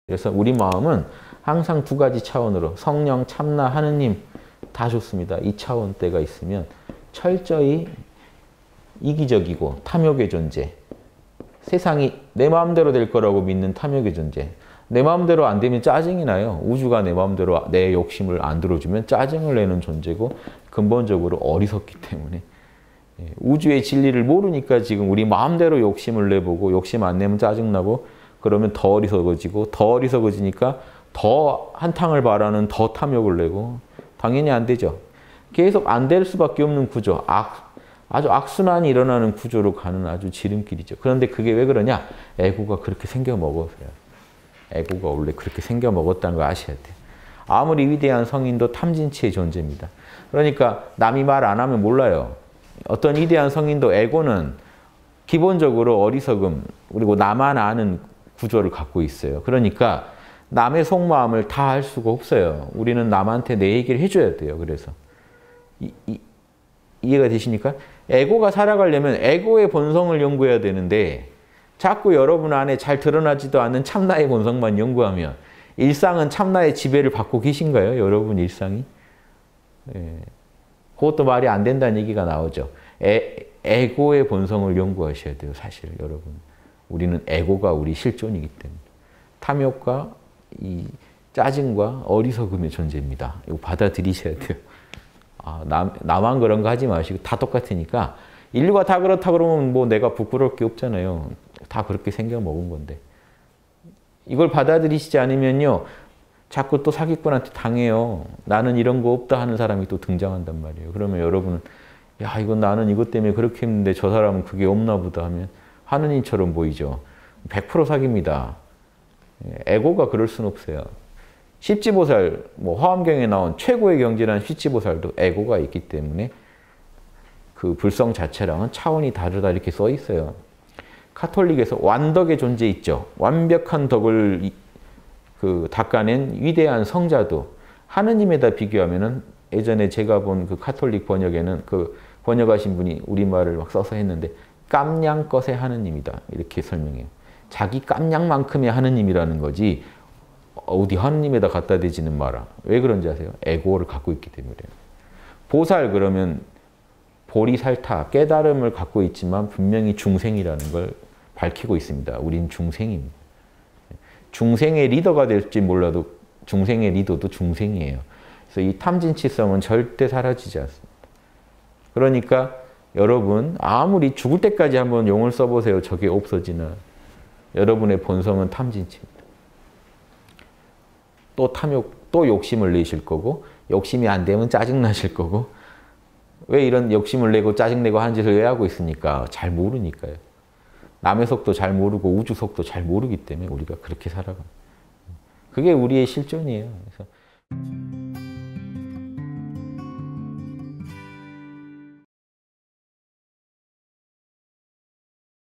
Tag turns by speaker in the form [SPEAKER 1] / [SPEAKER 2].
[SPEAKER 1] 그래서 우리 마음은 항상 두 가지 차원으로 성령, 참나, 하느님 다 좋습니다. 이 차원대가 있으면 철저히 이기적이고 탐욕의 존재, 세상이 내 마음대로 될 거라고 믿는 탐욕의 존재, 내 마음대로 안 되면 짜증이 나요. 우주가 내 마음대로 내 욕심을 안 들어주면 짜증을 내는 존재고 근본적으로 어리석기 때문에 우주의 진리를 모르니까 지금 우리 마음대로 욕심을 내보고 욕심 안 내면 짜증나고 그러면 더 어리석어지고 더 어리석어지니까 더 한탕을 바라는 더 탐욕을 내고 당연히 안 되죠. 계속 안 될 수밖에 없는 구조, 아주 악순환이 일어나는 구조로 가는 아주 지름길이죠. 그런데 그게 왜 그러냐? 에고가 그렇게 생겨 먹어서요. 에고가 원래 그렇게 생겨 먹었다는 걸 아셔야 돼요. 아무리 위대한 성인도 탐진치의 존재입니다. 그러니까 남이 말 안 하면 몰라요. 어떤 위대한 성인도 에고는 기본적으로 어리석음 그리고 나만 아는 구조를 갖고 있어요. 그러니까 남의 속마음을 다 알 수가 없어요. 우리는 남한테 내 얘기를 해줘야 돼요. 그래서 이해가 되십니까? 에고가 살아가려면 에고의 본성을 연구해야 되는데 자꾸 여러분 안에 잘 드러나지도 않는 참나의 본성만 연구하면 일상은 참나의 지배를 받고 계신가요? 여러분 일상이? 예. 그것도 말이 안 된다는 얘기가 나오죠. 에고의 본성을 연구하셔야 돼요. 사실 여러분. 우리는 에고가 우리 실존이기 때문에. 탐욕과 이 짜증과 어리석음의 존재입니다. 이거 받아들이셔야 돼요. 나만 그런 거 하지 마시고 다 똑같으니까 인류가 다 그렇다 그러면 뭐 내가 부끄러울 게 없잖아요. 다 그렇게 생겨 먹은 건데. 이걸 받아들이시지 않으면요. 자꾸 또 사기꾼한테 당해요. 나는 이런 거 없다 하는 사람이 또 등장한단 말이에요. 그러면 여러분은 야 이건 나는 이것 때문에 그렇게 했는데 저 사람은 그게 없나 보다 하면 하느님처럼 보이죠. 100% 사기입니다. 에고가 그럴 수는 없어요. 십지보살, 뭐 화엄경에 나온 최고의 경지란 십지보살도 에고가 있기 때문에 그 불성 자체랑은 차원이 다르다 이렇게 써 있어요. 카톨릭에서 완덕의 존재 있죠. 완벽한 덕을 닦아낸 위대한 성자도 하느님에다 비교하면은 예전에 제가 본 그 카톨릭 번역에는 그 번역하신 분이 우리말을 막 써서 했는데 깜냥것의 하느님이다 이렇게 설명해요. 자기 깜냥만큼의 하느님이라는 거지 어디 하느님에다 갖다 대지는 마라. 왜 그런지 아세요? 에고를 갖고 있기 때문에. 보살 그러면 보리살타, 깨달음을 갖고 있지만 분명히 중생이라는 걸 밝히고 있습니다. 우린 중생입니다. 중생의 리더가 될지 몰라도 중생의 리더도 중생이에요. 그래서 이 탐진치성은 절대 사라지지 않습니다. 그러니까 여러분 아무리 죽을 때까지 한번 용을 써보세요. 저게 없어지나. 여러분의 본성은 탐진치입니다. 또 탐욕, 또 욕심을 내실 거고 욕심이 안 되면 짜증나실 거고 왜 이런 욕심을 내고 짜증내고 하는 짓을 왜 하고 있습니까? 잘 모르니까요. 남의 속도 잘 모르고 우주 속도 잘 모르기 때문에 우리가 그렇게 살아갑니다. 그게 우리의 실존이에요. 그래서